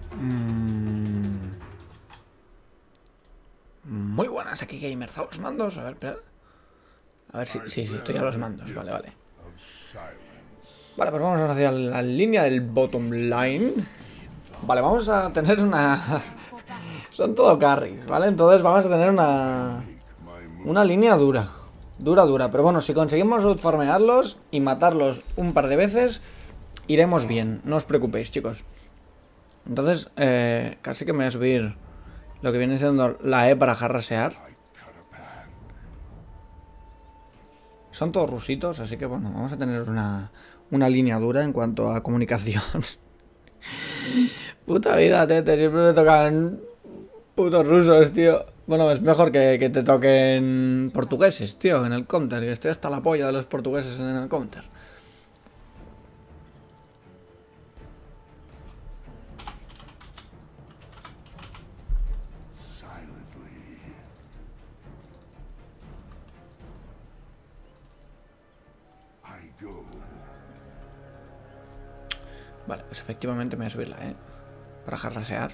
Muy buenas, aquí Gamer. ¿A los mandos? A ver, espera. A ver si estoy a los mandos. Vale, vale. Vale, pues vamos hacia la línea del bottom line. Vale, vamos a tener una... Son todo carries, ¿vale? Entonces vamos a tener una línea dura. Dura. Pero bueno, si conseguimos outfarmearlos y matarlos un par de veces, iremos bien. No os preocupéis, chicos. Entonces, casi que me voy a subir lo que viene siendo la E para jarrasear. Son todos rusitos, así que bueno, vamos a tener una línea dura en cuanto a comunicación. Puta vida, tete, siempre me tocan putos rusos, tío. Bueno, es mejor que te toquen portugueses, tío, en el counter. Que estoy hasta la polla de los portugueses en el counter. Vale, pues efectivamente me voy a subir la E para jarrasear.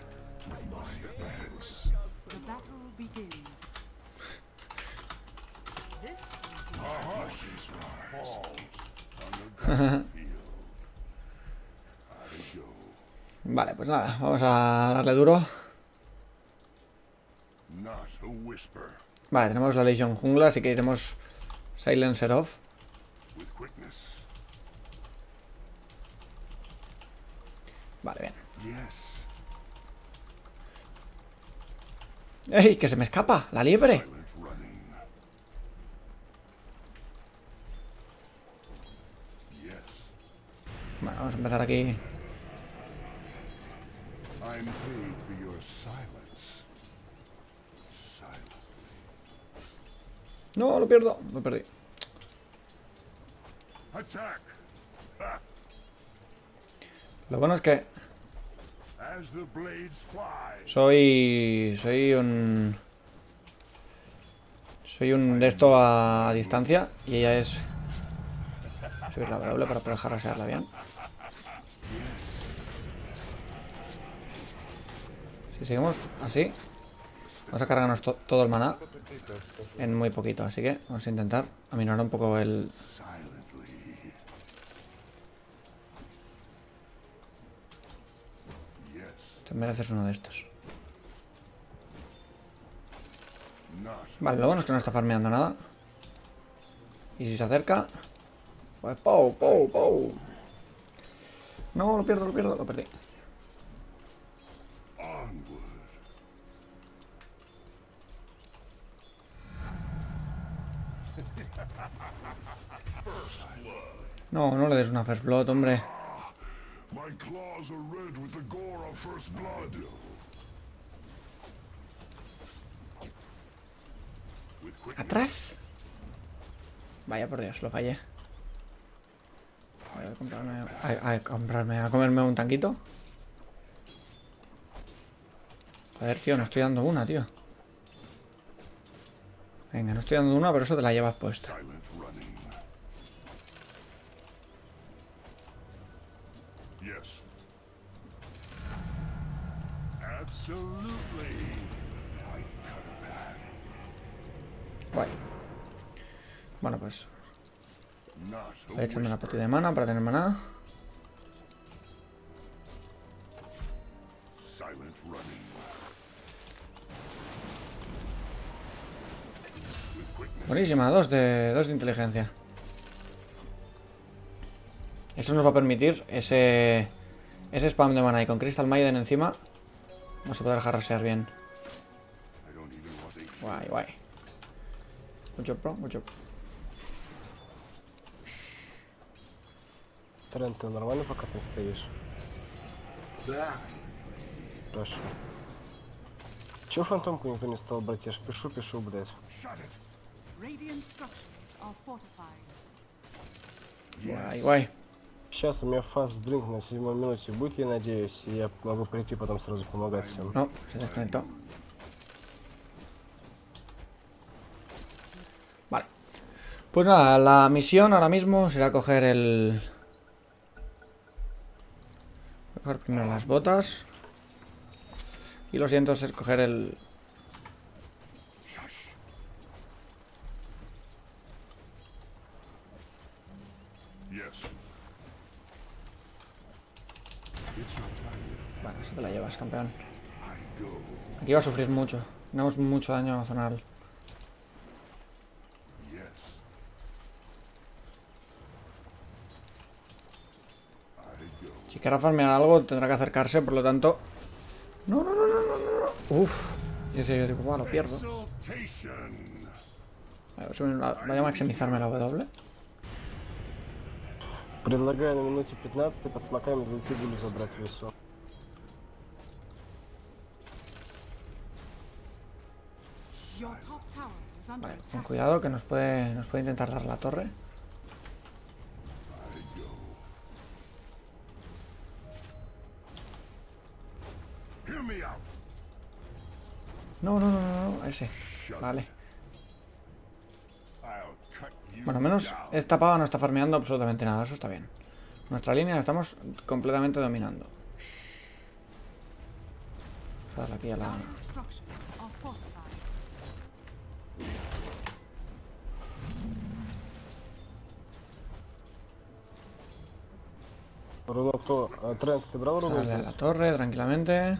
Vale, pues nada, vamos a darle duro. Vale, tenemos la Legion Jungla, así que iremos Silencer off. Vale, bien. ¡Ey! ¡Que se me escapa! ¡La liebre! Bueno, vamos a empezar aquí. No, lo pierdo. Lo perdí. Lo bueno es que soy un de esto a distancia y ella es subir la W para poder jarrasearla bien. Si seguimos así, vamos a cargarnos todo el maná en muy poquito, así que vamos a intentar aminorar un poco el... Te mereces uno de estos. Vale, lo bueno es que no está farmeando nada. Y si se acerca... Pues ¡pou! No, lo pierdo, lo perdí. No, no le des una first blood, hombre. ¿Atrás? Vaya por Dios, lo fallé. Voy a comprarme, a comerme un tanquito. Joder, tío, no estoy dando una, tío. Venga, no estoy dando una, pero eso te la llevas puesta. Guay. Bueno, pues voy a echarme una partida de mana para tener maná. Buenísima, dos de inteligencia. Eso nos va a permitir ese spam de mana y con Crystal Maiden encima vamos a poder jarrasear bien. Guay. Mucho pro, mucho. Трент, ты нормально пока там стоишь? Да. Хорошо. Чё фантомку никто не стал брать? Я ж пишу, блядь. Guay. Сейчас у меня фаст блинк на 7-й минуте будет, я надеюсь, и я могу прийти потом сразу помогать всем. No, se desconectó. Vale. Pues nada, la misión ahora mismo será coger el... Voy a coger primero las botas. Y lo siguiente es coger el... Bueno, así te la llevas, campeón. Aquí va a sufrir mucho. Tenemos mucho daño zonal. Si quiere farmear algo, tendrá que acercarse, por lo tanto... No. Uf. Yo digo, bueno, lo pierdo. A ver si voy a maximizarme la W. Предлагаю на минуте 15 под смоками зайти буду забрать весу. Vale, con cuidado que nos puede intentar dar la torre. No, ese. Vale. Bueno, al menos esta pava no está farmeando absolutamente nada, eso está bien. Nuestra línea la estamos completamente dominando. Vamos a darle aquí a la... Руно кто? Трэнк, ты брал руну Darle a la здесь? torre tranquilamente.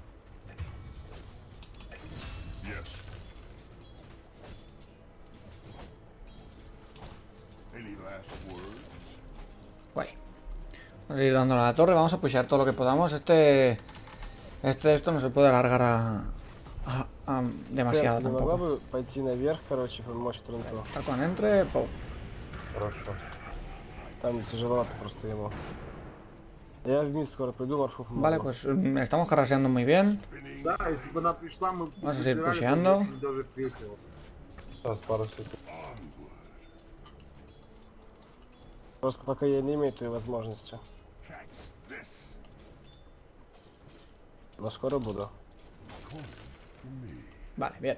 Guay. Vamos a ir dándole a la torre, vamos a pushear todo lo que podamos. Esto no se puede alargar a demasiado Трэнк, ты могла tampoco. бы пойти наверх, короче, помочь Трэнку? Está con entre, po. Хорошо. Там тяжеловато просто ему. Я в мид скоро приду, Марфух. Vale, pues estamos carraseando muy bien. Да, если бы она пришла, мы Vamos a seguir собирали бы пушеando. очень даже весело. Сейчас, пару секунд. Просто пока я не имею той возможности. Но скоро буду. Vale, bien.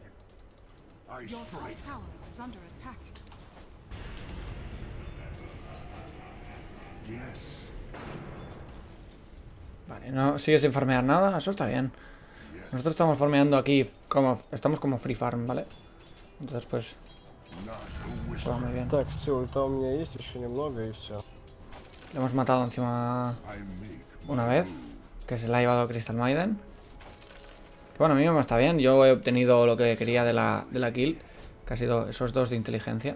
Vale, no sigue sin farmear nada, eso está bien. Nosotros estamos farmeando aquí estamos como free farm, ¿vale? Entonces pues eso va muy bien. Так, все, ульта у меня есть, еще немного и все. Le hemos matado encima una vez, que se la ha llevado Crystal Maiden. Que bueno, a mí me está bien, yo he obtenido lo que quería de la kill, que ha sido esos 2 de inteligencia.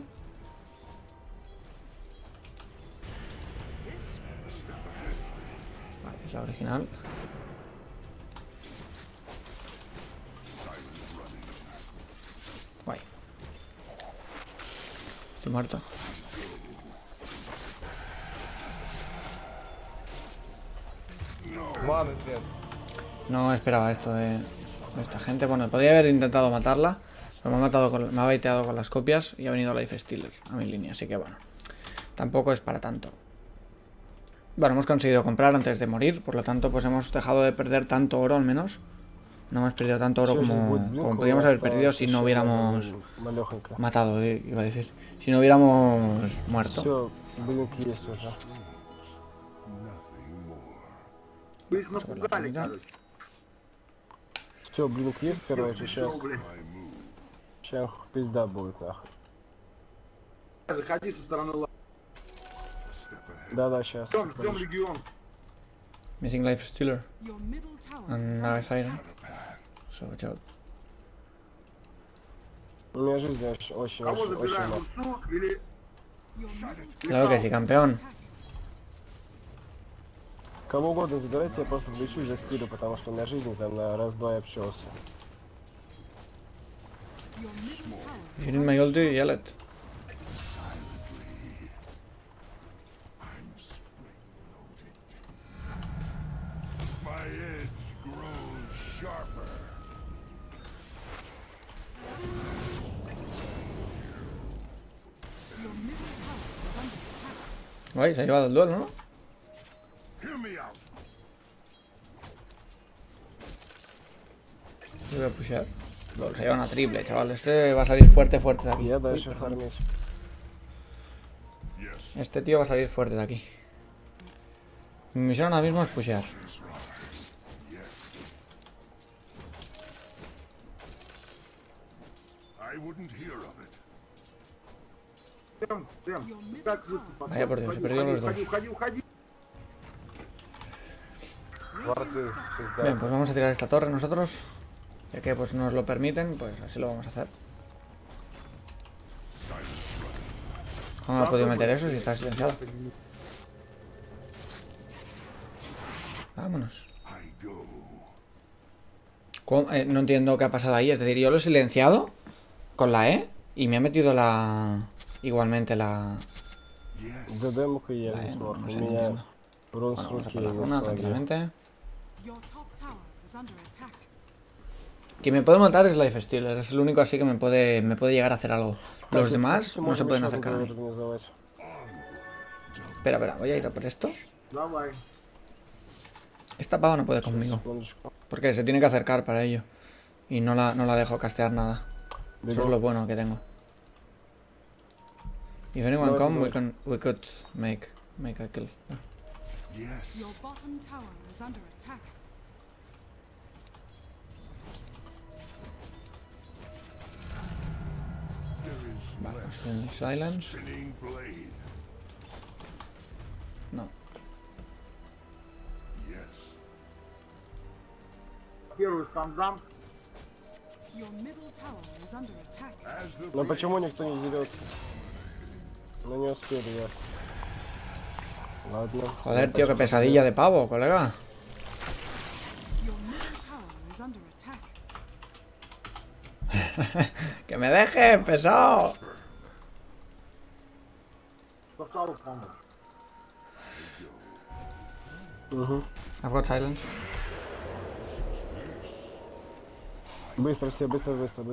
Vale, es la original. Guay. Estoy muerto. Ладно, нет. No esperaba esto de esta gente. Bueno, podría haber intentado matarla, pero me ha baiteado con las copias y ha venido Life Stealer a mi línea, así que bueno, tampoco es para tanto. Bueno, hemos conseguido comprar antes de morir, por lo tanto pues hemos dejado de perder tanto oro al menos. No hemos perdido tanto oro como podríamos haber perdido si no hubiéramos matado, iba a decir. Si no hubiéramos muerto. Все, блинк есть уже. Вы их напугали, короче. Все, блинк есть, короче, Всё, сейчас. блин. Сейчас пизда будет, нахуй. Заходи со стороны лава. Да-да, сейчас. Ждем регион. Missing Life Stealer. And now it's hiding. So watch out. У меня жизнь очень Кого очень забираем, мало. Урсу или... Claro que sí, campeón. Кого угодно забирайте, я просто влечу и застилю, потому что у меня жизнь там на раз-два и общался. If you need my ulti, yell it. Guay, se ha llevado el duelo, ¿no? Yo voy a pushear. Se ha llevado una triple, chaval. Este va a salir fuerte de aquí. Я Uy, дальше perdón. фармить. Este tío va a salir fuerte de aquí. Mi misión ahora mismo es pushear. Дэм, как выступать? Vaya por Dios, he perdido los dos. Уходи. Варты Bien, pues vamos a tirar esta torre nosotros. Ya que pues nos lo permiten, pues así lo vamos a hacer. ¿Cómo me ha podido meter eso si está silenciado? Vámonos. No entiendo qué ha pasado ahí. Es decir, yo lo he silenciado con la E y me ha metido la... Igualmente la... ДДМ-ка я La E, здесь no, морф. no У sé, no меня entiendo. бронз Bueno, vamos a руки por la не runa слабее. tranquilamente. Your top tower is under attack. Quien me puede matar es Lifestealer. Es el único así que me puede llegar a hacer algo. Так, Los если demás хотите, no можем se pueden еще acercar a одну mí. организовать. Espera, voy a ir a por esto. Давай. Esta pava no puede conmigo. Секундочку. Porque se tiene que acercar para ello. Y no la dejo castear nada. Eso es lo bueno que tengo. If anyone Давайте, come, давайте. we could make a kill. Your bottom tower is under attack. Vale, sin silence. No. Первый стандарт. Your middle tower is under attack. Но почему никто не дерется? Ну не успели, ясно. Ладно. Joder, tío, qué pesadilla de pavo, colega. Your middle tower is under attack. ¡Que me deje, pesado! Спасал помощь. Угу. I've got silence. Быстро все, быстро.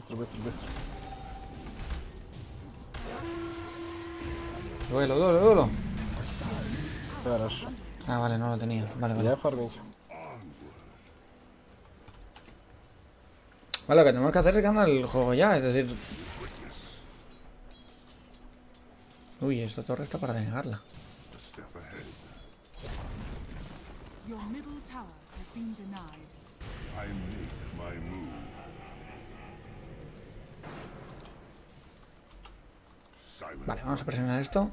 Duelo. Хорошо. Ah, vale, no lo tenía. Vale. Я фармить. Vale, lo que tenemos que hacer es ganar el juego ya, es decir... Uy, esta torre está para denegarla. Your middle tower has been denied. Vale, vamos a presionar esto.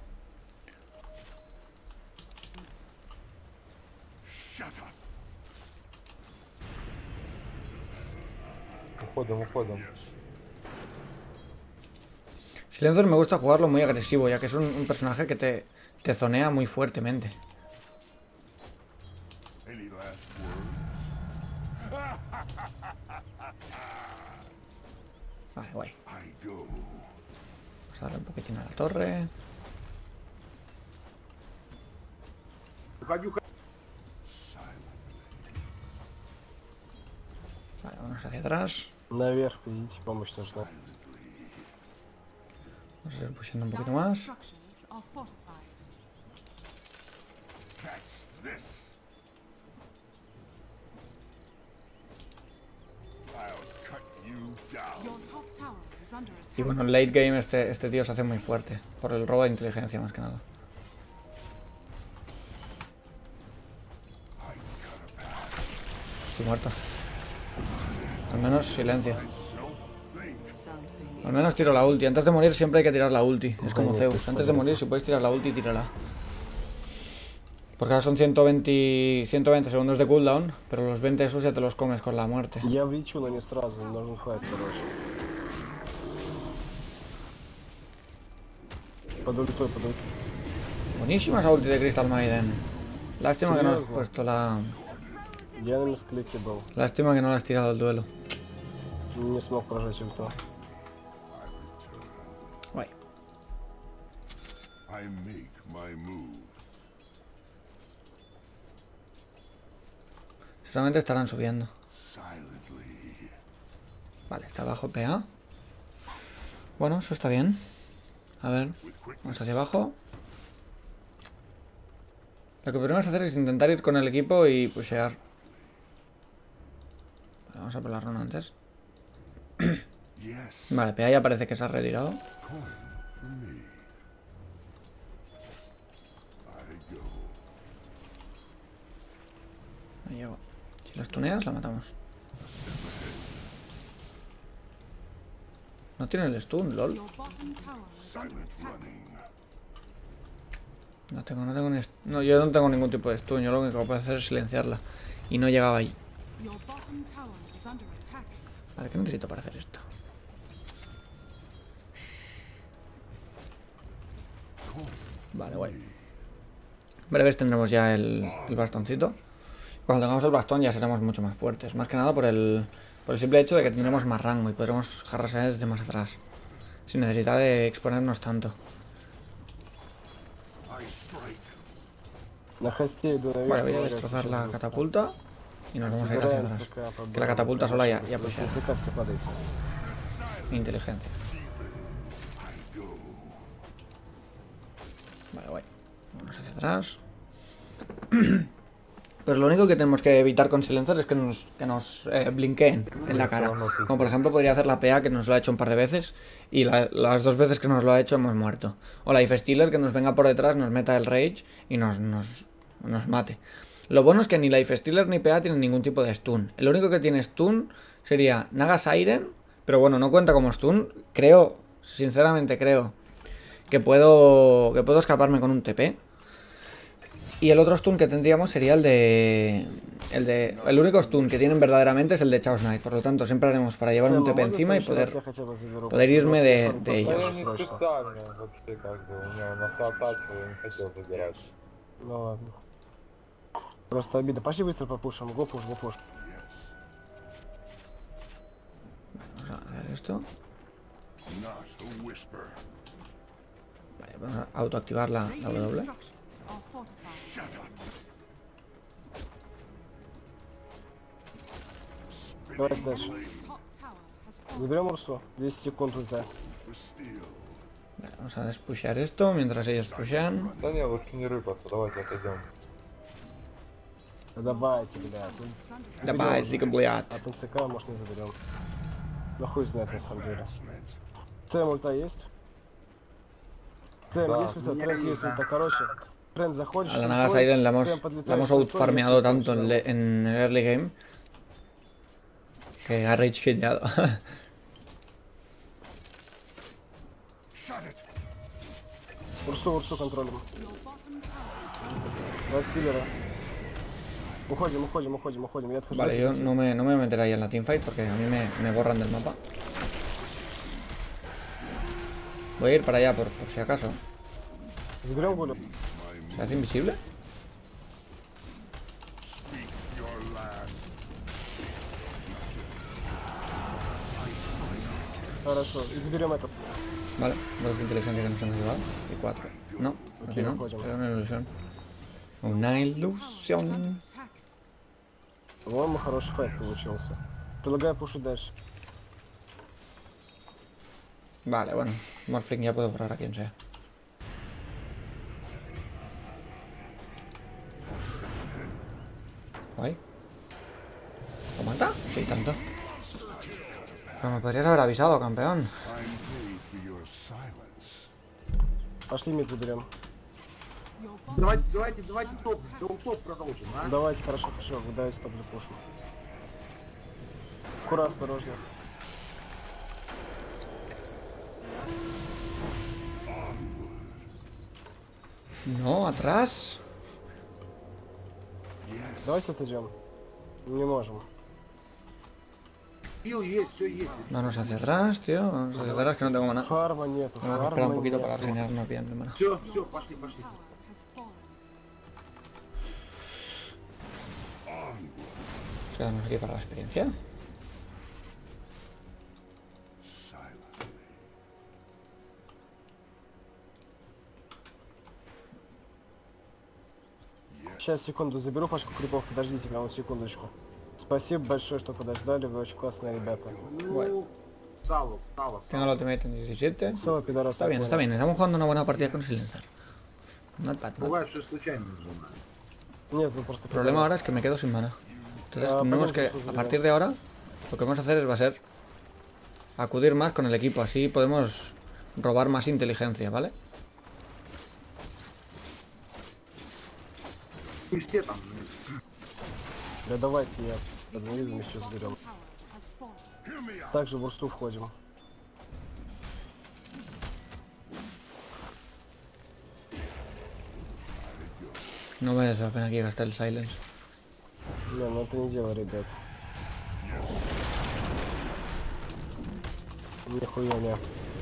Уходим. Silencios me gusta jugarlo muy agresivo, ya que es un personaje que te zonea muy fuertemente. Vale, guay. Vamos a darle un poquitín a la torre. Уходи. Vale, vamos hacia atrás. Наверх, идите, помощь нужна. Vamos a ir pusheando un poquito Dire más. structures are fortified. Your top tower is under Y attack. bueno, en late game este tío se hace muy fuerte. Por el robo de inteligencia más que nada. Estoy muerto. Al menos silencio. Al menos tiro la ulti. Antes de morir siempre hay que tirar la ulti. Es como Zeus. Antes de morir si puedes tirar la ulti, tírala. Porque ahora son 120 segundos de cooldown. Pero los 20 esos ya te los comes con la muerte. Я влечу, но не сразу, нужен файт, короче. Под ультой. Buenísima esa ulti de Crystal Maiden. Lástima que no has Серьезно? puesto la... Я на мисклике был. Lástima que no la has tirado al duelo. Не смог прожать ульту. Guay. Seguramente estarán subiendo. Vale, está abajo PA. Bueno, eso está bien. A ver, vamos hacia abajo. Lo que podemos hacer es intentar ir con el equipo y pushear. Vale, vamos a por la runa antes. Vale, PA ya parece que se ha retirado. Ahí llego. Si las tuneas, la matamos. No tiene el stun, lol. Your bottom tower is under attack. No, yo no tengo ningún tipo de stun. Yo lo único que puedo hacer es silenciarla. Y no llegaba ahí. Your bottom tower is under attack. Vale, ¿qué necesito para hacer esto? Vale, guay. En breves tendremos ya el bastoncito. Cuando tengamos el bastón ya seremos mucho más fuertes. Más que nada por el simple hecho de que tendremos más rango y podremos jarrarse desde más atrás. Sin necesidad de exponernos tanto. На хосте иду наверх. Vale, voy a destrozar la catapulta. Y nos vamos a ir hacia atrás. Que la catapulta sola ya pushea. Все падайте. Inteligencia. Vale, guay. Vamos hacia atrás. Pues lo único que tenemos que evitar con silencer es que nos blinkeen en la cara. Como por ejemplo podría hacer la PA, que nos lo ha hecho un par de veces. Y las 2 veces que nos lo ha hecho hemos muerto. O la Stealer, que nos venga por detrás, nos meta el rage y nos mate. Lo bueno es que ni la Stealer ni PA tienen ningún tipo de stun. El único que tiene stun sería Naga Siren. Pero bueno, no cuenta como stun. Sinceramente creo que puedo escaparme con un TP. Y el otro stun que tendríamos sería el único stun que tienen verdaderamente es el de Chaos Knight. Por lo tanto, siempre haremos para llevar un TP encima y poder irme de Я ellos. не специально вообще как бы, у меня на автоатаке я не хотел забирать. Ну ладно. Просто обида. Пошли быстро попушим. Го пуш, го пуш. Vamos a hacer esto. Vale, vamos a autoactivar la Radiant W. structures are fortified. Давайте дальше. Top tower has fallen. Заберем Урсу. 10 секунд ульта. Vale, vamos a despushear esto mientras ellos pushean. Да не, лучше не рыпаться, давайте отойдем. Да давайте, блядь. Is under attack. Давай, зигаблят. А там ЦК, может, не заберем. Ну хуй знает на самом деле. ЦМ ульта есть? ЦМ Да. есть ульта? Тренд есть ульта. Короче, тренд заходишь. A la Naga Siren la hemos outfarmeado tanto en el early game que ha rage quiteado. Урсу контролем. Your bottom tower. Два Силера. Уходим. Я отхожу. Vale, yo no me voy a meter ahí en la teamfight porque a mí me borran del mapa. Voy a ir para allá por si acaso. Заберем Гулю. ¿Se hace invisible? Хорошо. И заберем этот. Vale, 2 de inteligencia que nos hemos llevado. Y 4. No, así no. Era una ilusión. Una ilusión. Attack. По-моему, хороший файт получился. Предлагаю пушить дальше. Vale, bueno. Morphling ya puedo borrar a quien sea. Guay. ¿Lo mata? Sí, tanto. Pero me podrías haber avisado, campeón. Пошли мид заберем. Your bottom Давайте топ, топ продолжим, а? Давайте, хорошо. Вы давайте топ запушим. Кура, осторожно. No, atrás. Давайте отойдем. Не можем. Пил есть, все есть. Vámonos hacia atrás, tío. Vamos hacia atrás que no tengo mana. Фарма нету. Tengo que esperar un poquito para regenerarnos bien de mana. Все, пошли. tower has fallen. Quedamos aquí para la experiencia. Сейчас, секунду, заберу пачку крипов. Подождите меня, секундочку. Спасибо большое, что подождали. Вы очень классные ребята. Ну, стало. Tengo el ultimate en 17. Сава, пидорас. Está bien, está bien. Estamos jugando una buena partida con Silencer. Not bad, not. Бывает, что случайно нажимаю. Нет, ну просто... El problema ahora es que me quedo sin mana. Entonces tendremos que, a partir de ahora, lo que vamos a hacer va a ser acudir más con el equipo. Así podemos robar más inteligencia, ¿vale? И все там. Да давайте я под низом еще заберем. Tower has fallen. Также в Урсу входим. No merece la pena aquí gastar el silence. Не, ну это не дело, ребят. Нихуя не.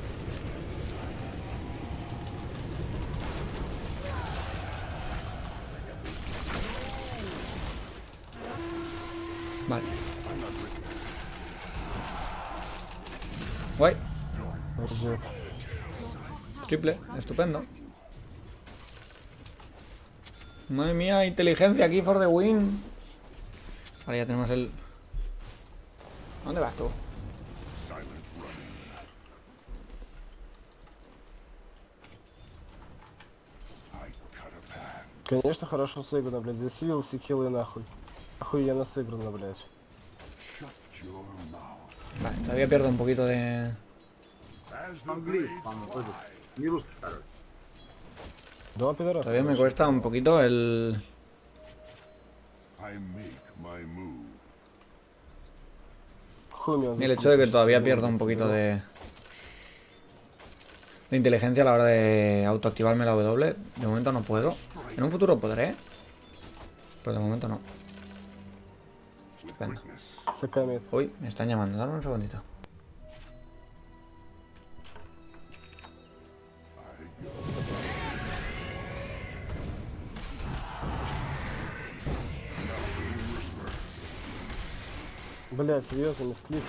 Vale. Guay. Ждет. Triple. Estupendo. Madre mía, inteligencia aquí for the win. Ahora ya tenemos el... ¿Dónde vas tú? Конечно, хорошо сыграно, блядь. Засилил все киллы нахуй. Охуенно сыграно, блядь. Vale, todavía pierdo un poquito de... Английский, по-моему, тоже. Не русский, короче. Да, пидорас. Todavía me cuesta un poquito el... Y el hecho de que todavía pierdo un poquito de inteligencia a la hora de autoactivarme la W. De momento no puedo. En un futuro podré. Pero de momento no. Estupendo. Сакамет. Uy, me están llamando. Dame un segundito. Бля, серьезно, мисклик.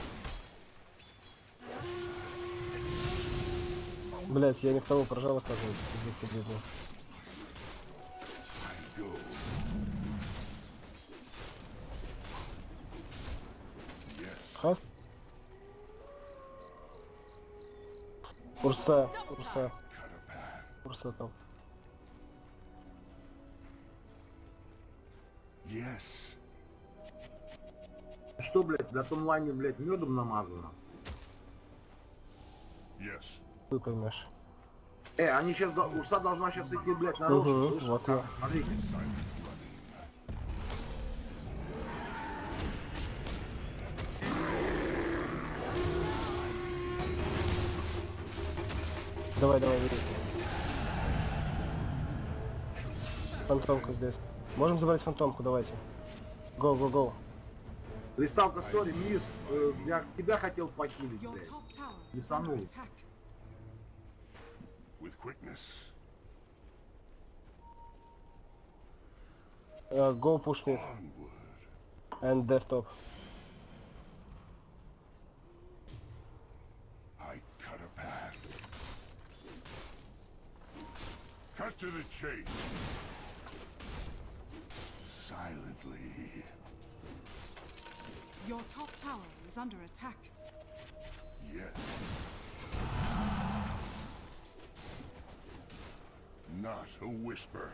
Блять, я не в того прожал, оказывается. Пиздец, обидно. Хас. Урса, урса. Урса там. Что, блядь, на том лайне, блядь, медом намазано? Ты поймешь. Они сейчас, Урса должна сейчас идти, блядь, на рожу. Угу, Слышишь? вот я. Смотрите. Давай, давай, бери. Фантомка здесь. Можем забрать фантомку, давайте. Гоу, гоу, гоу. Приставка, сори, мисс, я тебя хотел похилить, Your блядь. top tower is Лесанул. under attack. Go push mid. And death top. Cut to the chase. Silently. Your top tower is under attack. Yes. Not a whisper.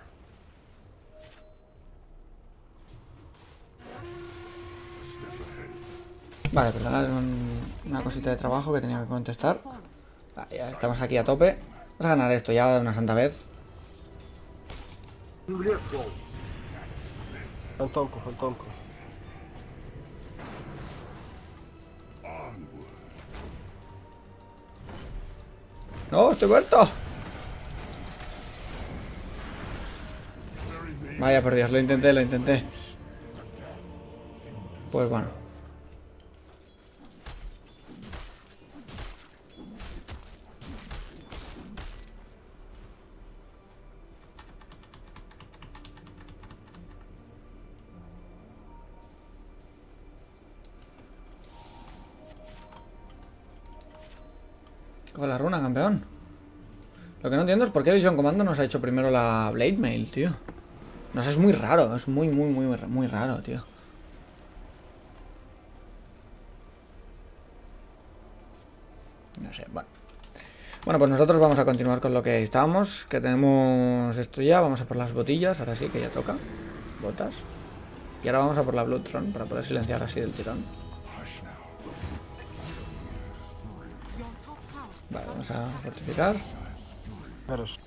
A step ahead. Vale, perdonad, una cosita de trabajo que tenía que contestar. Vale, ya estamos aquí a tope. Vamos a ganar esto ya de una santa vez. В лес, гол. Фантомку, фантомку. ¡No, estoy muerto! Vaya, por Dios, lo intenté, lo intenté. Pues bueno. Coge la runa, campeón. Lo que no entiendo es por qué Vision Commando nos ha hecho primero la Blade Mail, tío. No sé, es muy raro, es muy raro, tío. No sé, bueno. Bueno, pues nosotros vamos a continuar con lo que estábamos. Que tenemos esto ya, vamos a por las botillas, ahora sí que ya toca. Botas. Y ahora vamos a por la Blood Throne para poder silenciar así del tirón. Your top tower Vale, vamos a fortificar. Хорошо.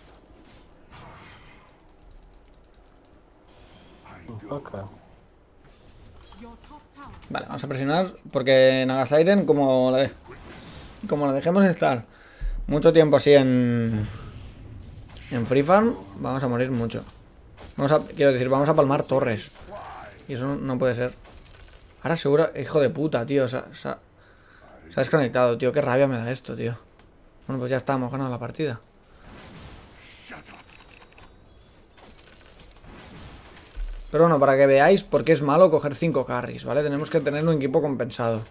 Пока. Your top tower Vale, vamos a presionar porque Nagasiren, como la dejemos estar mucho tiempo así en Free Farm, vamos a morir mucho. Quiero decir, vamos a palmar torres. Y eso no puede ser. Ahora seguro... Hijo de puta, tío. Se ha desconectado, tío. Qué rabia me da esto, tío. Bueno, pues ya está. Hemos ganado la partida. Pero bueno, para que veáis por qué es malo coger 5 carries, ¿vale? Tenemos que tener un equipo compensado.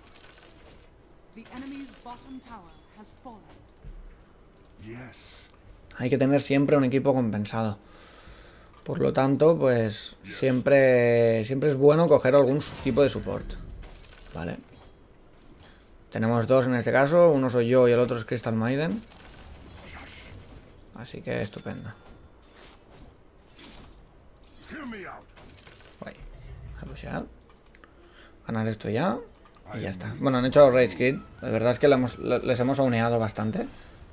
Hay que tener siempre un equipo compensado. Por lo tanto, pues siempre es bueno coger algún tipo de support, ¿vale? Tenemos 2 en este caso, uno soy yo y el otro es Crystal Maiden. Así que estupendo. Guay. A pushear. Ganar esto ya. Y ya está. Bueno, han hecho los Rage Kit. La verdad es que les hemos auneado bastante.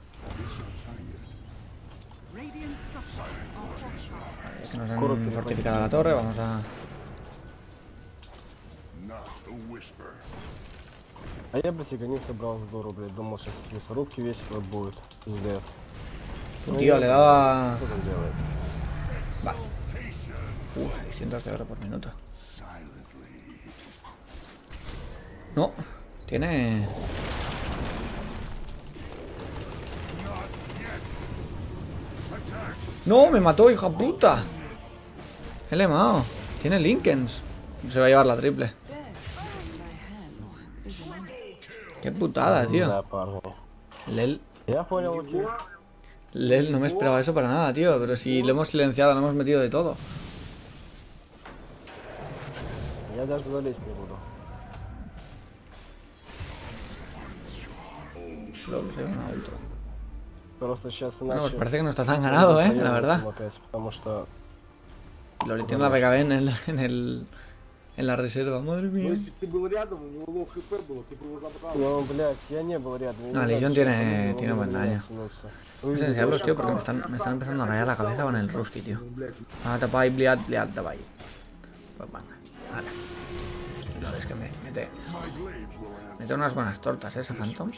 Que nos han fortificado la torre, vamos a... А я, блядь, не собрал здорово, блядь, думал, сейчас мясорубки весело будет, пиздец. Tío, le daba... Что он делает? Vale. 600 de oro por minuto. No, tiene... No, me mató, hija puta. He lemado. Tiene Linkens. Se va a llevar la triple. Qué putada, tío. Да, парни. Lel. Я понял, окей. Lel, no me esperaba eso para nada, tío. Pero si lo hemos silenciado, lo hemos metido de todo. Я даже залезть не буду. Lol, se ve una ultra. Просто сейчас Bueno, pues иначе... parece que no está tan ganado, la verdad. Опять, потому что... Loli tiene la PKB en la reserva, madre Но mía. если бы ты был рядом, у него лоу хп было, ты бы его забрал. Ну, блядь, я не был рядом. я No, не Legion знаю, tiene почему buen он daño. тянулся. Vamos a enseñarlos, tío, porque me están empezando a rayar la cabeza con el Rusty, tío. Ah, tapa ahí, Bliad, tapa ahí. Pues venga, vale. No, es que mete unas buenas tortas, esa Phantom.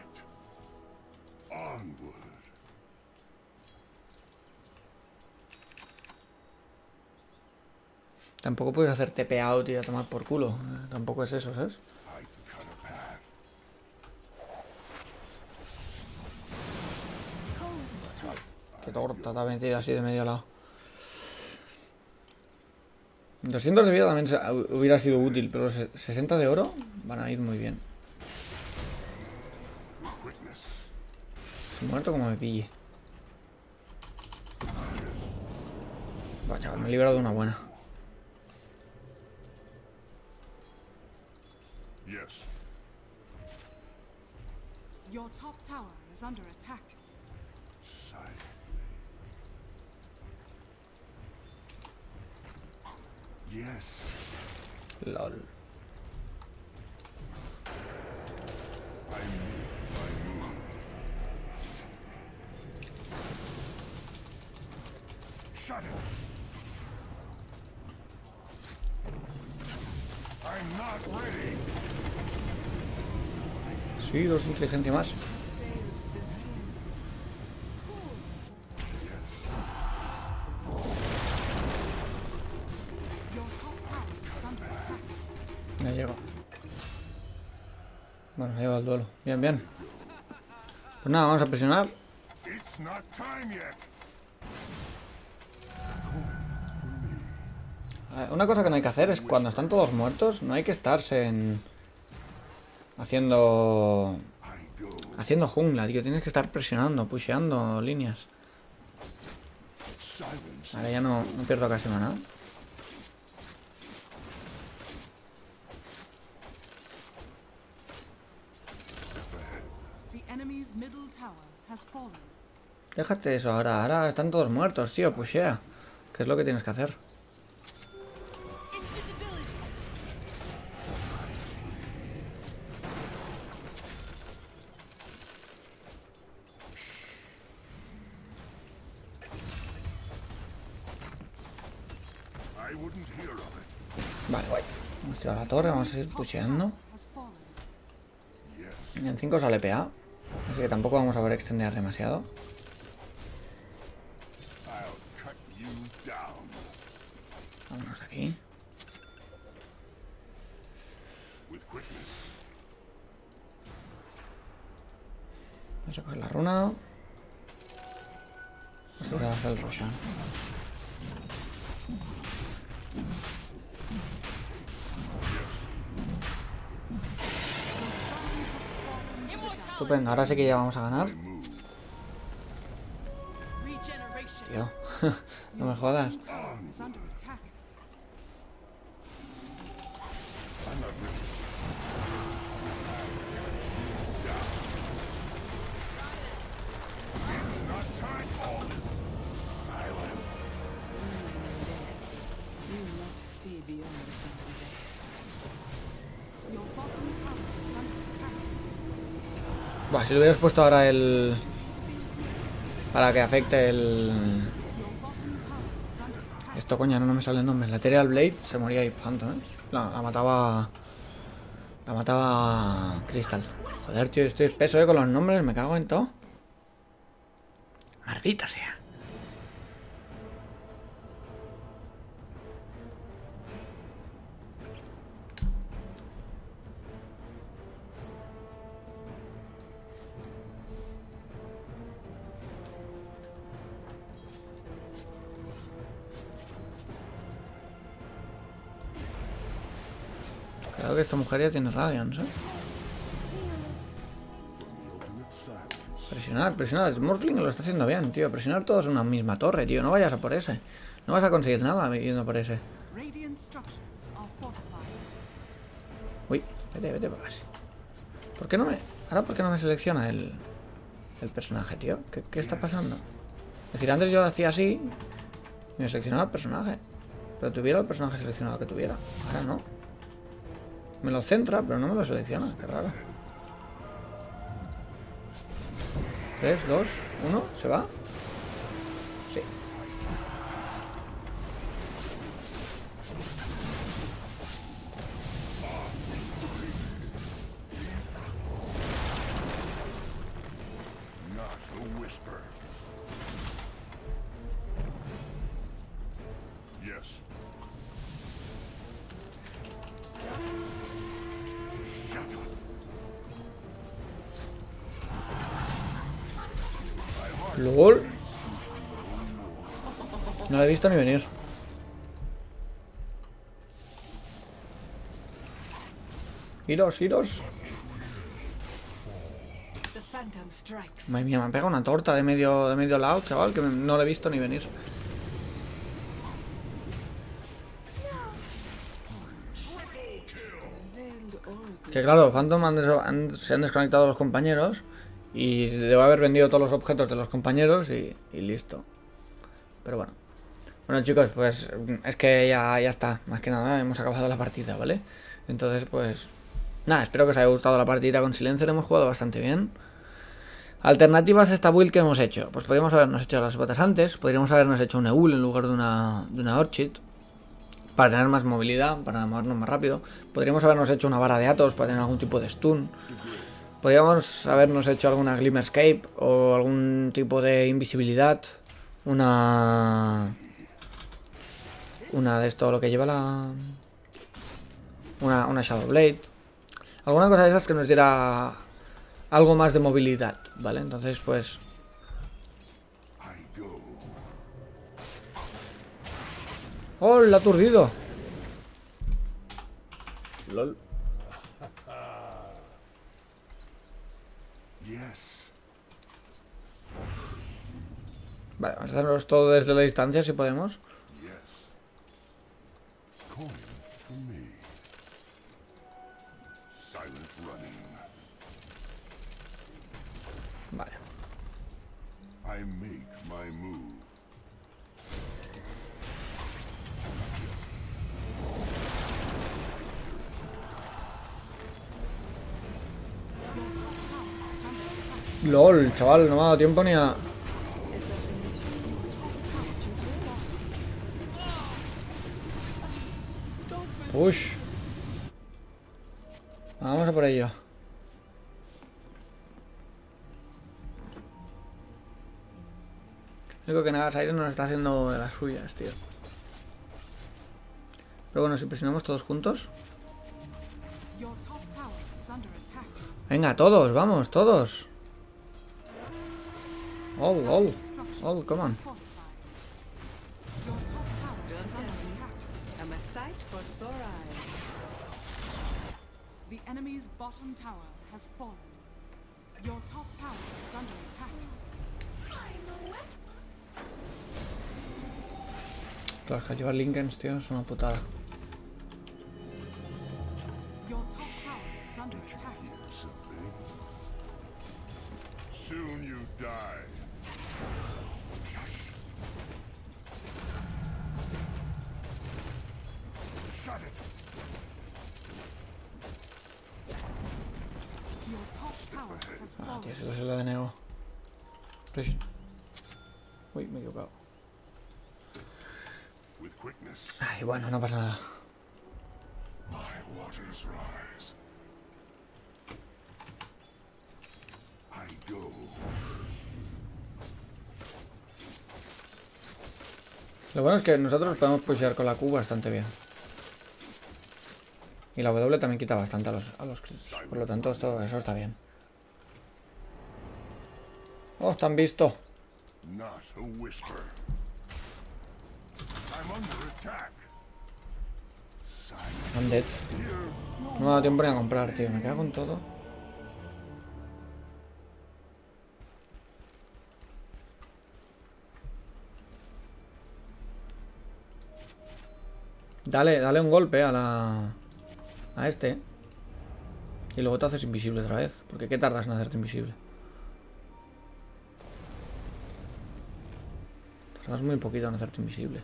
Tampoco puedes hacer TP out y a tomar por culo. Tampoco es eso, ¿sabes? Qué torta te ha metido así de medio lado. 200 de vida también hubiera sido útil, pero 60 de oro van a ir muy bien. Estoy muerto como me pille. Va, chaval, me he librado de una buena. Yes. Your top tower is under attack. Yes. LOL. Shut it. I'm not ready. Sí, 2 de inteligencia más. Ya llego. Bueno, se ha llevado el duelo. Bien, bien. Pues nada, vamos a presionar. It's not time yet. Una cosa que no hay que hacer es cuando están todos muertos, no hay que estarse en... Haciendo jungla, tío. Tienes que estar presionando, pusheando líneas. Vale, ya no pierdo casi nada. Déjate eso ahora. Ahora están todos muertos, tío. Pushea. ¿Qué es lo que tienes que hacer? Vale, guay. Hemos tirado la torre, vamos a ir pusheando. Y en 5 sale PA. Así que tampoco vamos a ver extender demasiado. aquí. With quickness. Vamos a coger la runa. Esto va a hacer el Roshan. Estupendo, ahora sí que ya vamos a ganar. Regeneration. Tío, no me jodas. Tower is under attack. It's not time for all this silence. You want to see beyond the front of the day. Your bottom tower is under attack. Buah, si lo hubieras puesto ahora el... Para que afecte el... Your bottom tower is under attack. Esto, coño, no me sale el nombre. La Ethereal Blade se moría ahí Phantom, ¿eh? La mataba... La mataba Crystal. Joder, tío, estoy espeso, con los nombres. Me cago en todo. Maldita sea. Creo que esta mujer ya tiene Radiance, ¿eh? Presionar, presionar. Morphling lo está haciendo bien, tío. Presionar todos en una misma torre, tío. No vayas a por ese. No vas a conseguir nada yendo por ese. Radiant structures are fortified. Uy, vete para acá. ¿Por qué no me... Ahora, ¿por qué no me selecciona el personaje, tío? ¿Qué está pasando? Es decir, antes yo hacía así y me seleccionaba el personaje. Pero tuviera el personaje seleccionado que tuviera. Ahora no. Me lo centra, pero no me lo selecciona. Qué raro. 3, 2, 1, ¿se va? Sí. Not a whisper. Yes. Shut up. LOL. No lo he visto ni venir. Iros, iros. The phantom strikes. Madre mía, me han pegado una torta de medio lado, chaval, que no lo he visto ni venir. Veiled oracle. Que claro, Phantom se han desconectado los compañeros y debe haber vendido todos los objetos de los compañeros y listo. Pero bueno. Bueno, chicos, pues es que ya está. Más que nada hemos acabado la partida, ¿vale? Entonces, pues... Nada, espero que os haya gustado la partida con Silencer. Hemos jugado bastante bien. Alternativas a esta build que hemos hecho. Pues podríamos habernos hecho las botas antes. Podríamos habernos hecho un Eul en lugar de una Orchid. Para tener más movilidad, para movernos más rápido. Podríamos habernos hecho una vara de Atos para tener algún tipo de stun. Podríamos habernos hecho alguna Glimmerscape o algún tipo de invisibilidad. Una de esto, lo que lleva la... Una Shadow Blade. Alguna cosa de esas que nos diera algo más de movilidad, ¿vale? Entonces, pues... I go. ¡Oh, el aturdido! LOL. Yes. Vale, vamos a hacernos todo desde la distancia si podemos. Yes. Coin for me. Silent running. Vale. I make my move. LOL, chaval, no me ha dado tiempo ni a... Push. Vamos a por ello. Lo único que Nagasairo nos está haciendo de las suyas, tío. Pero bueno, si presionamos todos juntos. Your top tower is under attack. Venga, todos, vamos, todos. All, come on. Fortified. Your top tower is under attack. I'm a sight for sore eyes. The enemy's bottom tower has fallen. Your top tower is under attack. Claro, que llevar Lincolns, tío, es una putada. Your top tower is under attack. Soon you die. Shut it. Your top tower has Ah, tío, fallen. se lo denego. Presión. Uy, me he equivocado. With quickness, Ay, bueno, no pasa nada. my waters rise. I go. Lo bueno es que nosotros podemos pushear con la Q bastante bien. Y la W también quita bastante a los clips. Por lo tanto, eso está bien. Oh, están visto. Not a whisper. I'm under attack. Silent I'm dead. here. No me ha dado tiempo ni a comprar, tío. Me cago en todo. Dale un golpe a este. Y luego te haces invisible otra vez. Porque ¿qué tardas en hacerte invisible? Tardas muy poquito en hacerte invisible.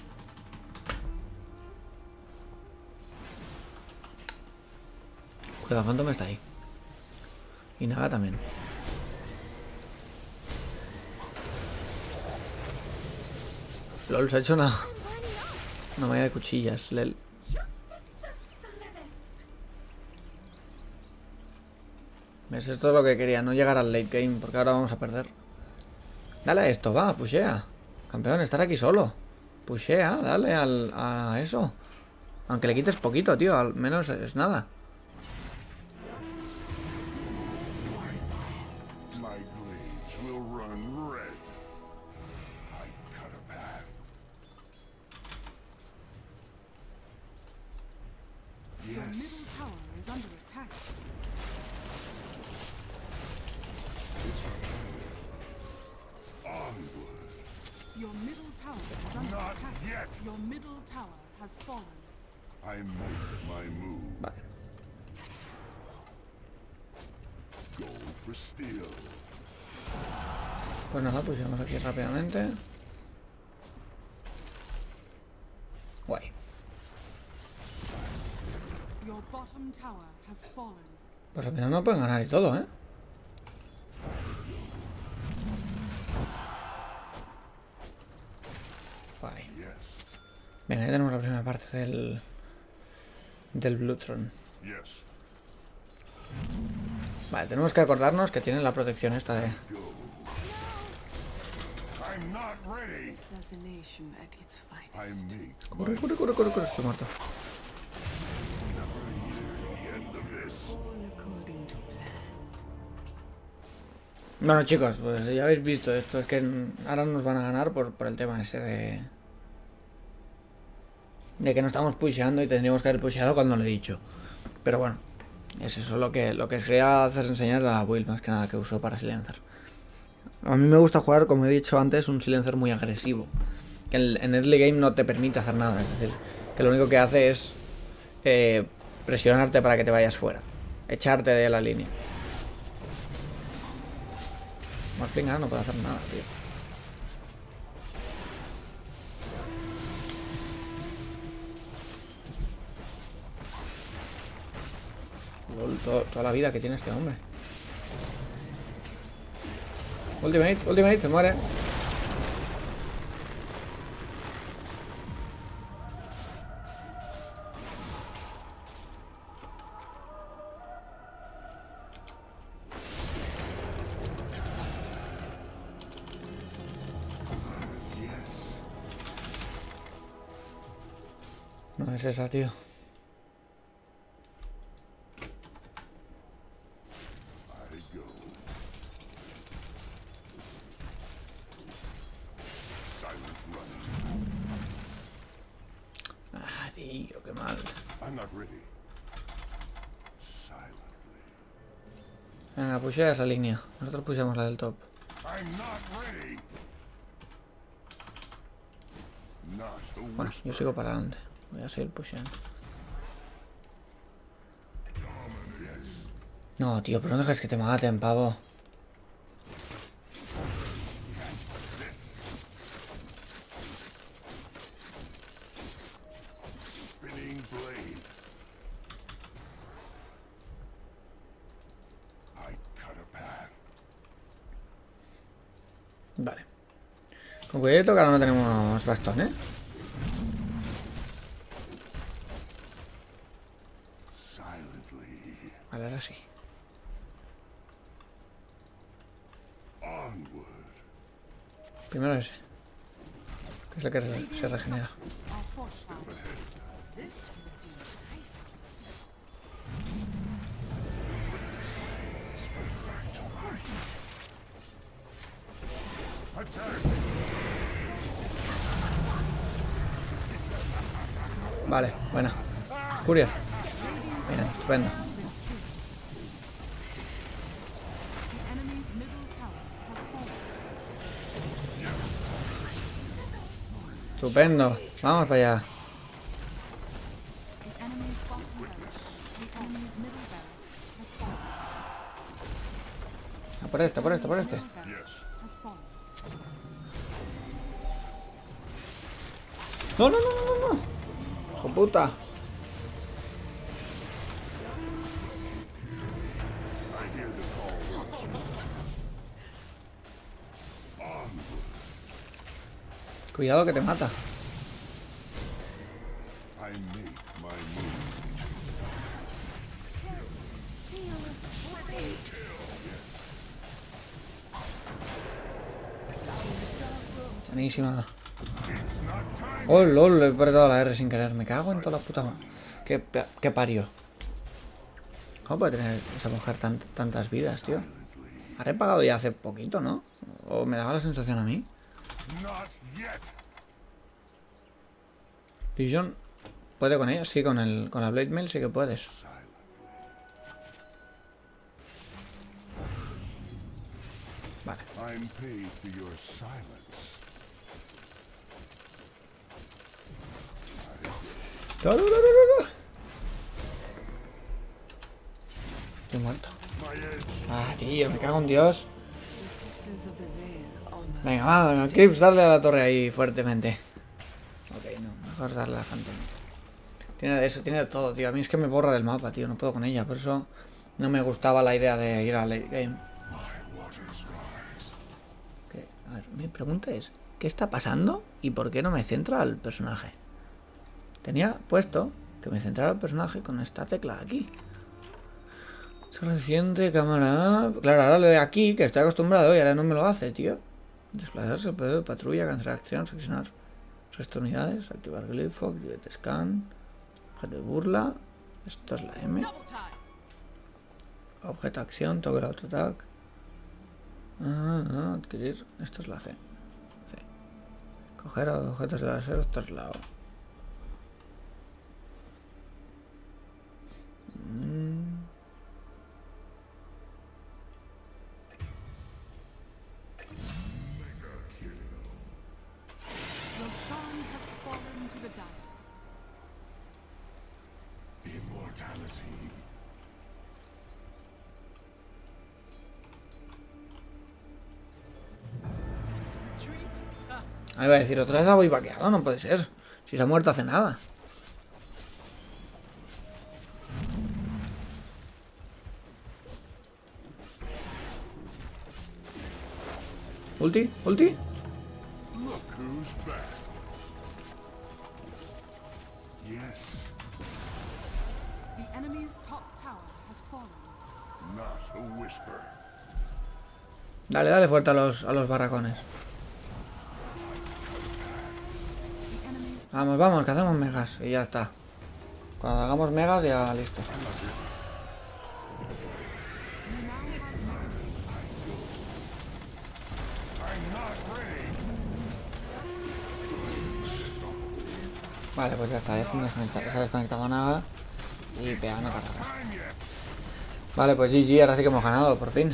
Cuidado, Phantom está ahí. Y Naga también. LOL, se ha hecho una malla de cuchillas, Lel. ¿Ves? Esto es lo que quería, no llegar al late game, porque ahora vamos a perder. Dale a esto, va, pushea. Campeón, estás aquí solo. Pushea, dale a eso. Aunque le quites poquito, tío, al menos es nada. My blades will run red. I cut a path. Your Yes. middle tower is under attack. Onward. Your middle tower is under Not attack. yet. Your middle tower has fallen. I make my move. Vale. Go for steel. Pues nada, pusheamos aquí rápidamente. Guay. Your bottom tower has fallen. Pues al final no pueden ganar y todo, ¿eh? Guay. Yes. Venga, ya tenemos la primera parte del Bluetron. Yes. Vale, tenemos que acordarnos que tienen la protección esta de... Go. I'm not ready. Assassination at its I finest. make Corre, my corre, corre, corre, corre, estoy muerto. the end of this. All according to plan. Bueno, chicos, pues ya habéis visto esto. Es que ahora nos van a ganar por el tema ese de que no estamos pusheando y tendríamos que haber pusheado cuando lo he dicho. Pero bueno, es eso lo que quería hacer enseñar a la build, más que nada que uso para silenciar. A mí me gusta jugar, como he dicho antes, un silencer muy agresivo. Que en early game no te permite hacer nada, es decir, que lo único que hace es presionarte para que te vayas fuera, echarte de la línea. Morphling ahora no puede hacer nada, tío. LOL, toda la vida que tiene este hombre. Ultimate, se muere. Yes. No es esa, tío. I go. Silent running. Ah, tío, qué mal. I'm not ready. Silently. Venga, pushea esa línea. Nosotros pushamos la del top. I'm not ready. Not a Bueno, yo sigo para adelante. Voy a seguir pusheando. No, tío, pero no dejes que te maten, pavo. spinning blade. I cut a path. Vale. Con cuidado que ahora no tenemos bastón, ¿eh? Silently. Vale, ahora sí. Onward. Primero ese. Que es el que se regenera. Our foresight. This will do nicely. Attack. Vale, buena. Courier. Bien, estupendo. The enemy's middle tower has fallen. Estupendo. Vamos para allá. The enemy's bottom barracks. The enemy's middle barracks has fallen. A por este, por este, por este. Middle barracks Yes. has fallen. No, no, no, no, no. Hijo puta. I hear the call once more. Cuidado que te mata. I make my move. Buenísima. It's not time. Oh, lol, he apretado la R sin querer. Me cago en toda la puta. Qué parió. ¿Cómo puede tener esa mujer tantas vidas, tío? Ha repagado ya hace poquito, ¿no? O me daba la sensación a mí. Not yet. Legion puede con ella, sí, con la Blade Mail sí que puedes. Vale. I'm paid for your silence. ¡No, no, no, no, no! Estoy muerto. My edge. Ah, tío, me cago en Dios. The Sisters of the Veil honor. Venga, va, Crips, darle a la torre ahí fuertemente. Ok, no, mejor darle a la Phantom. Tiene de eso, tiene de todo, tío. A mí es que me borra del mapa, tío. No puedo con ella, por eso no me gustaba la idea de ir a late game. ¿Qué? A ver, mi pregunta es, ¿qué está pasando y por qué no me centra al personaje? Tenía puesto que me centrara el personaje con esta tecla de aquí. Reciente, cámara. Claro, ahora le doy aquí, que estoy acostumbrado y ahora no me lo hace, tío. Desplazarse, poder, patrulla, cancelar acción, seleccionar resto de unidades, activar glifo, activate scan, objeto de burla. Esto es la M. Double time. Objeto acción, toggle auto attack. Adquirir. Esto es la C. C. Coger objetos de láser, esto es la O. Roshan has fallen to the dire. Immortality. Retreat. Ahí va a decir, otra vez la voy vaqueado, no puede ser. Si se ha muerto hace nada. Ulti, ulti. Look who's back. Yes, The enemy's top tower has fallen. not a whisper. Dale, dale fuerte a los barracones. The enemy's Vamos, vamos, que hacemos megas. Y ya está. Cuando hagamos megas ya listo. Vale, pues ya está, ya se ha desconectado nada. Y pega una carga. Vale, pues GG, ahora sí que hemos ganado, por fin.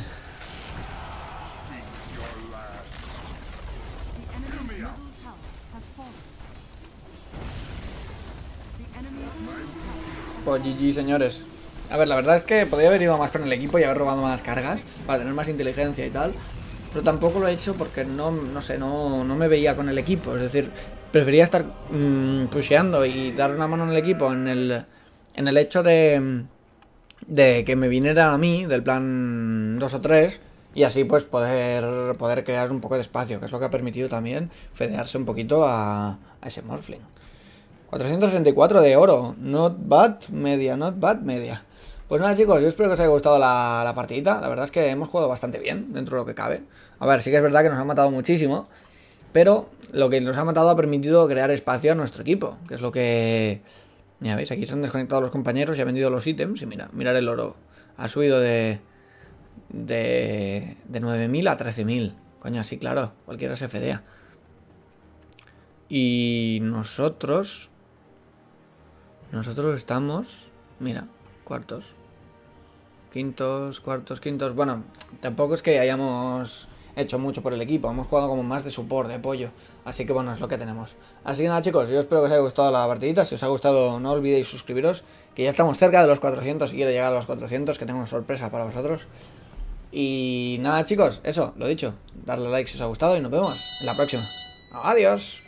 Pues GG, señores. A ver, la verdad es que podría haber ido más con el equipo y haber robado más cargas para tener más inteligencia y tal. Pero tampoco lo he hecho porque no sé, no me veía con el equipo. Es decir, prefería estar pusheando y dar una mano en el equipo en el hecho de que me viniera a mí, del plan 2 o 3, y así pues poder crear un poco de espacio, que es lo que ha permitido también fedearse un poquito a ese Morphling. 464 de oro, not bad media, not bad media. Pues nada, chicos, yo espero que os haya gustado la partidita. La verdad es que hemos jugado bastante bien, dentro de lo que cabe. A ver, sí que es verdad que nos han matado muchísimo, pero lo que nos ha matado ha permitido crear espacio a nuestro equipo, que es lo que... Ya veis, aquí se han desconectado los compañeros y han vendido los ítems. Y mira, mirad el oro. Ha subido de 9.000 a 13.000. Coño, sí, claro, cualquiera se fedea. Y nosotros estamos... Mira, cuartos. Quintos, cuartos, quintos... Bueno, tampoco es que hayamos hecho mucho por el equipo. Hemos jugado como más de support, de apoyo. Así que bueno, es lo que tenemos. Así que nada, chicos, yo espero que os haya gustado la partidita. Si os ha gustado, no olvidéis suscribiros, que ya estamos cerca de los 400. Si quiero llegar a los 400, que tengo una sorpresa para vosotros. Y nada, chicos, eso, lo dicho. Darle like si os ha gustado y nos vemos en la próxima. Adiós.